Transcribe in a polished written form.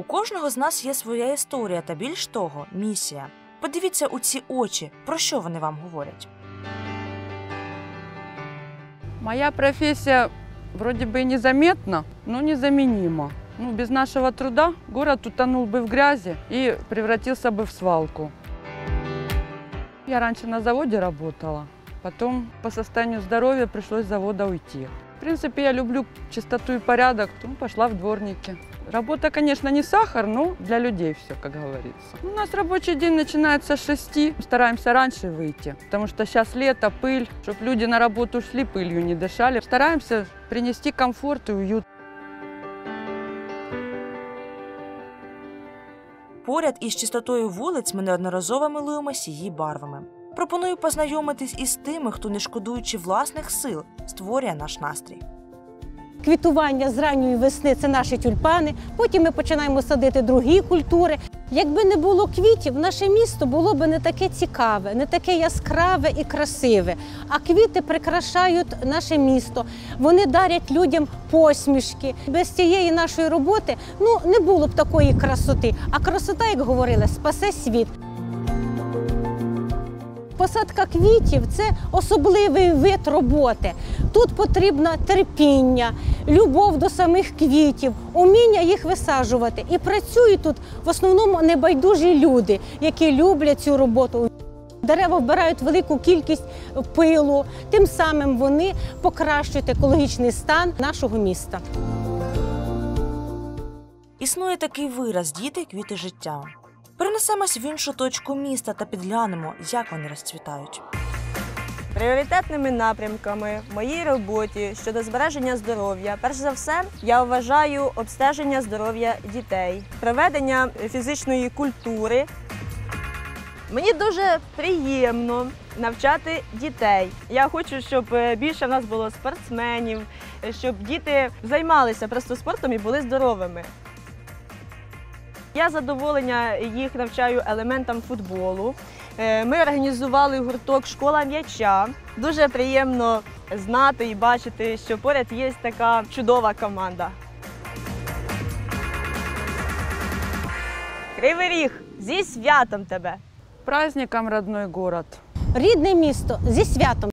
У кожного з нас є своя історія та, більш того, місія. Подивіться у ці очі, про що вони вам говорять. Моя профессия вроде бы и незаметна, но незаменима. Без нашего труда город утонул бы в грязи и превратился бы в свалку. Я раньше на заводе работала, потом по состоянию здоровья пришлось с завода уйти. В принципе, я люблю чистоту и порядок, пошла в дворники. Работа, конечно, не сахар, но для людей все, как говорится. У нас рабочий день начинается с 6, стараемся раньше выйти, потому что сейчас лето, пыль, чтобы люди на работу шли, пылью не дышали. Стараемся принести комфорт и уют. Поряд із чистотою вулиць ми неодноразово милуємося її барвами. Пропоную познайомитись із тими, хто, не шкодуючи власних сил, створює наш настрій. Квітування з ранньої весни – це наші тюльпани, потім ми починаємо садити другі культури. Якби не було квітів, наше місто було б не таке цікаве, не таке яскраве і красиве. А квіти прикрашають наше місто, вони дарять людям посмішки. Без цієї нашої роботи не було б такої красоти. А красота, як говорили, спасе світ. Посадка квітів – це особливий вид роботи. Тут потрібно терпіння, любов до самих квітів, уміння їх висаджувати. І працюють тут в основному небайдужі люди, які люблять цю роботу. Дерева вбирають велику кількість пилу, тим самим вони покращують екологічний стан нашого міста. Існує такий вираз «діти – квіти життя». Перенесемось в іншу точку міста та підглянемо, як вони розцвітають. Пріоритетними напрямками в моїй роботі щодо збереження здоров'я, перш за все, я вважаю обстеження здоров'я дітей, проведення фізичної культури. Мені дуже приємно навчати дітей. Я хочу, щоб більше в нас було спортсменів, щоб діти займалися просто спортом і були здоровими. Я з задоволення їх навчаю елементам футболу. Ми організували гурток «Школа м'яча». Дуже приємно знати і бачити, що поряд є така чудова команда. Кривий Ріг, зі святом тебе! Праздником, родной город! Рідне місто, зі святом